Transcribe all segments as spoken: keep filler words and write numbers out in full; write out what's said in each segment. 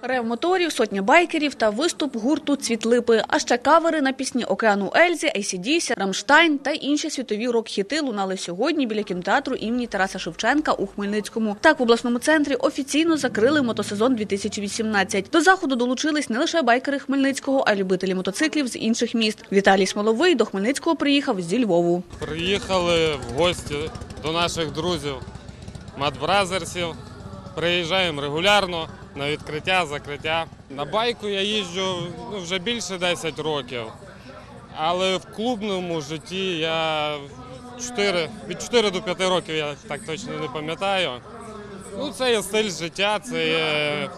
Рев моторів, сотня байкерів та виступ гурту «Цвіт-липи». А ще кавери на пісні Океану Ельзи, ей сі ді сі, Рамштайн та інші світові рок-хіти лунали сьогодні біля кінотеатру імені Тараса Шевченка у Хмельницькому. Так, в обласному центрі офіційно закрили мотосезон дві тисячі вісімнадцять. До заходу долучились не лише байкери Хмельницького, а й любителі мотоциклів з інших міст. Віталій Смоловий до Хмельницького приїхав зі Львову. Приїхали в гості до наших друзів Мадбразерсів. Приїжджаємо регулярно на відкриття, закриття. На байку я їжджу ну, вже більше десять років, але в клубному житті я чотири, від чотирьох до п'яти років, я так точно не пам'ятаю. Ну, це є стиль життя, це є е,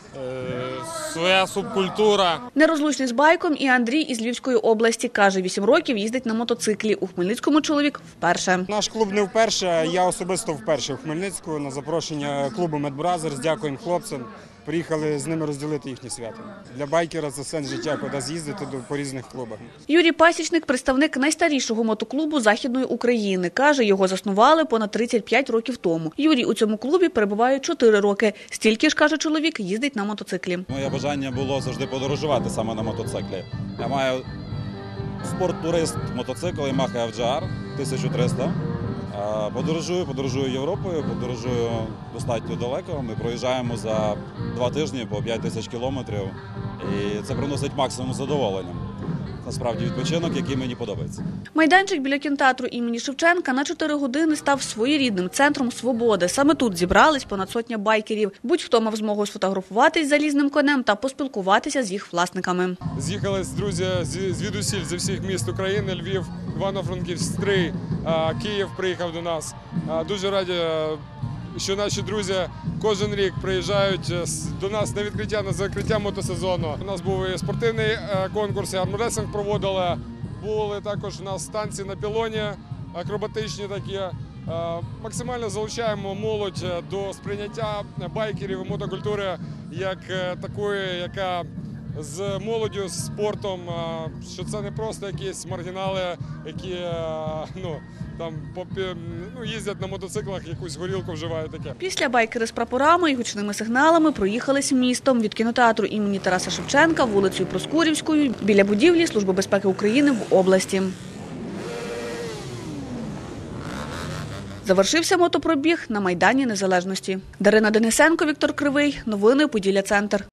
своя субкультура. Нерозлучний з байком і Андрій із Львівської області. Каже, вісім років їздить на мотоциклі. У Хмельницькому чоловік вперше. Наш клуб не вперше, я особисто вперше в Хмельницьку на запрошення клубу Мадбразерс. Дякуємо хлопцям. Приїхали з ними розділити їхнє свято. Для байкера це сенс життя, куди з'їздити по різних клубах. Юрій Пасічник – представник найстарішого мотоклубу Західної України. Каже, його заснували понад тридцять п'ять років тому. Юрій у цьому клубі перебуває чотири роки. Стільки ж, каже чоловік, їздить на мотоциклі. Моє бажання було завжди подорожувати саме на мотоциклі. Я маю спорт-турист мотоцикл Yamaha еф джі ар тисяча триста. Подорожую, подорожую Європою, подорожую достатньо далеко. Ми проїжджаємо за два тижні по п'ять тисяч кілометрів. І це приносить максимум задоволення. Насправді відпочинок, який мені подобається. Майданчик біля кінотеатру імені Шевченка на чотири години став своєрідним центром свободи. Саме тут зібрались понад сотня байкерів. Будь-хто мав змогу сфотографуватись з залізним конем та поспілкуватися з їх власниками. З'їхались друзі звідусіль, зі всіх міст України, Львів, Івано-Франківськ, Стрий, Київ приїхав до нас. Дуже раді, що наші друзі кожен рік приїжджають до нас на відкриття, на закриття мотосезону. У нас був і спортивний конкурс, і армресинг проводили. Були також у нас танці на пілоні, акробатичні такі. Максимально залучаємо молодь до сприйняття байкерів і мотокультури як такої, яка з молоддю, з спортом, що це не просто якісь маргінали, які ну, там ну, їздять на мотоциклах, якусь горілку вживають таке. Після байкери з прапорами і гучними сигналами проїхались містом від кінотеатру імені Тараса Шевченка вулицею Проскурівською біля будівлі Служби безпеки України в області. Завершився мотопробіг на Майдані Незалежності. Дарина Денисенко, Віктор Кривий. Новини Поділля Центр.